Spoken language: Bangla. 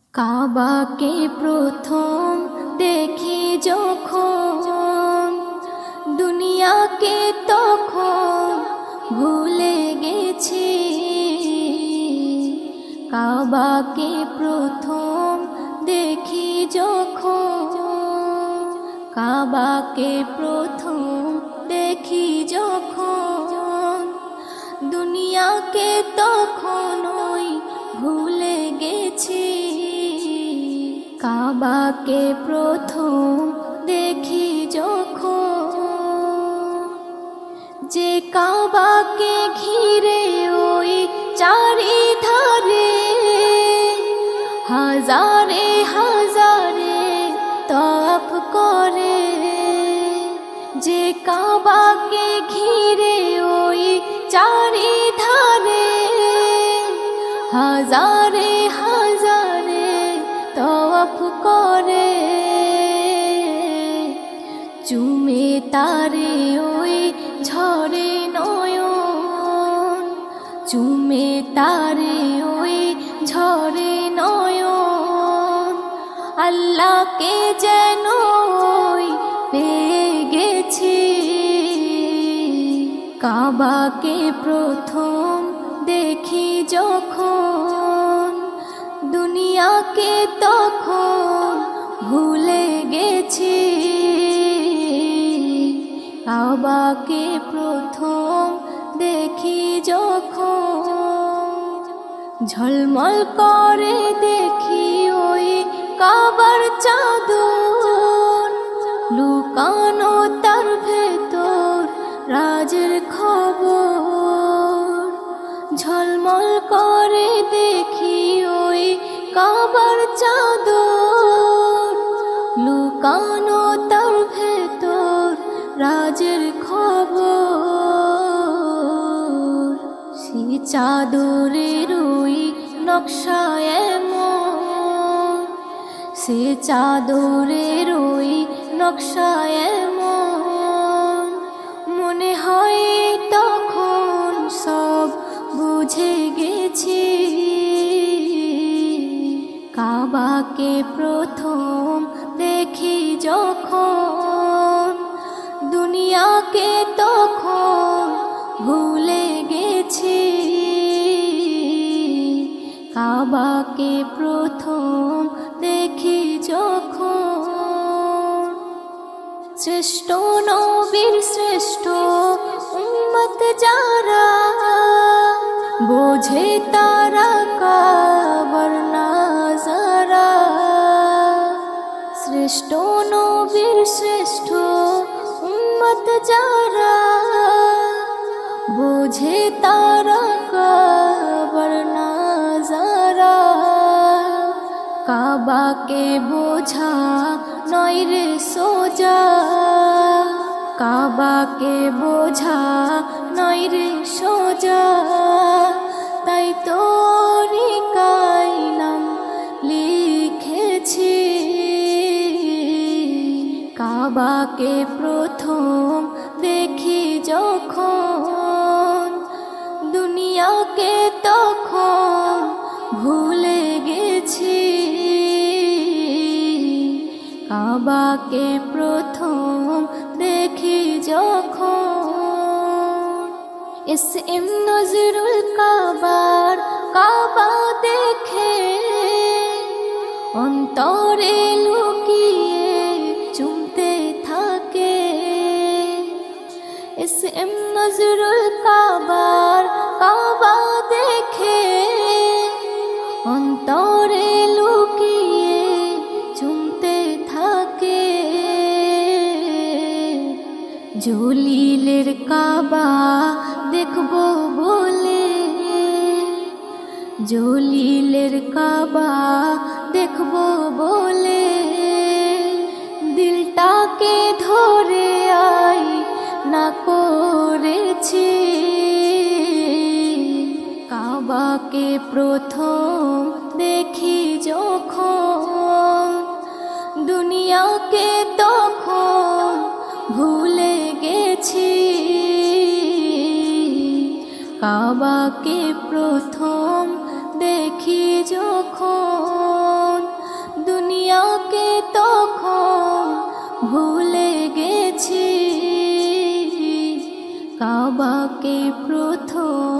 কাবাকে প্রথম দেখি যখন দুনিয়াকে তখন ভুলে গেছি। কাবাকে প্রথম দেখি যখন, কাবাকে প্রথম দেখি যখন দুনিয়াকে তখনই ভুলে গেছি। কাবাকে প্রথম দেখি যখন, যে কাবাকে ঘিরে ওই চারিধারে হাজারে হাজারে তওয়াফ করে, যে কাবাকে ঘিরে ওই চারিধারে হাজারে হাজারে তওয়াফ করে, চুমে তারে ওই ঝরে নয়ন, চুমে তারে ওই ঝরে নয়ন, আল্লাহকে যেন পেয়ে গেছি। কাবাকে প্রথম দেখি যখন দুনিয়াকে তখন ভুলে গেছি। কাবাকে প্রথম দেখি যখন, ঝলমল করে দেখি ওই কাবার চাদর, লুকানো তার ভেতর রাজের খবর। ঝলমল করে দেখি ওই কাবার চাদর, লুকানো তার ভেতর রাজের খবর। সে চাদরের ওই নকশা এমন, সে চাদরের ওই নকশা এমন, মনে হয় তখন সব বুঝে গেছি। কাবাকে প্রথম দেখি যখন দুনিয়াকে তখন ভুলে গেছি। কাবাকে প্রথম দেখি যখন, শ্রেষ্ঠ নবীর শ্রেষ্ঠ উম্মত যারা, বোঝে তারা কাবার নাজারা। শ্রেষ্ঠ নবীর শ্রেষ্ঠ উম্মত যারা, বোঝে তারা কাবার নাজারা। কাবাকে বোঝা নয় রে সোজা, কাবাকে বোঝা নয় রে সোজা, তাই তরিকায় নাম লিখেছি। কাবাকে প্রথম দেখি যখন দুনিয়াকে তখন ভুলে গেছি। কাবাকে প্রথম দেখি যখন, এস.এম. নজরুল কাবার কাবা দেখে অন্তরে লুকিয়ে চুমতে থাকে। এস.এম. নজরুল কাবার কাবা দেখে অন্তরে লুকিয়ে চুমতে থাকে। জলিলের কাবা দেখবো বলে, জলিলের কাবা দেখবো বলে, দিলটাকে ধরে আই না করেছি। কাবাকে প্রথম দেখি যখন দুনিয়াকে তখন ভুলে গেছি। কাবাকে প্রথম দেখি যখন ভুলে গেছি কাবাকে প্রথম